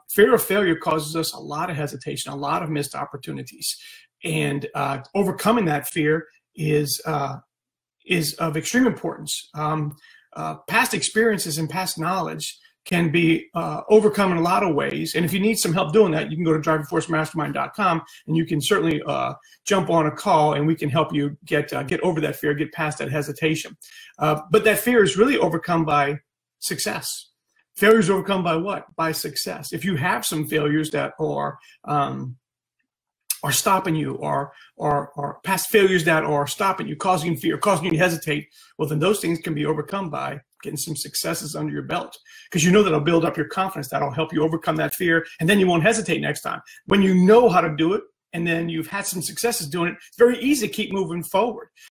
fear of failure causes us a lot of hesitation, a lot of missed opportunities. And overcoming that fear is of extreme importance. Past experiences and past knowledge can be overcome in a lot of ways. And if you need some help doing that, you can go to drivingforcemastermind.com, and you can certainly jump on a call, and we can help you get over that fear, get past that hesitation. But that fear is really overcome by success. Failure is overcome by what? By success. If you have some failures that are stopping you, or past failures that are stopping you, causing you fear, causing you to hesitate, well, then those things can be overcome by getting some successes under your belt, because you know that'll build up your confidence. That'll help you overcome that fear, and then you won't hesitate next time. When you know how to do it, and then you've had some successes doing it, it's very easy to keep moving forward.